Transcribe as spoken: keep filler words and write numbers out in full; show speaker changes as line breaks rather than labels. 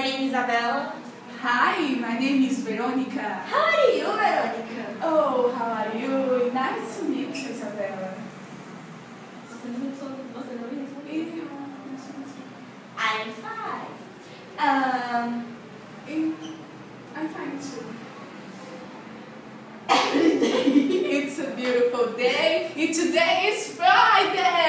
my name is Isabella.
Hi, my name is Veronica.
How are you, Veronica?
Oh, how are you? Nice to meet you, Isabella.
Você não respondeu? Você não me respondeu?
Eu...
I'm fine. Um,
I'm fine too.
every day.
It's a beautiful day, and today is Friday!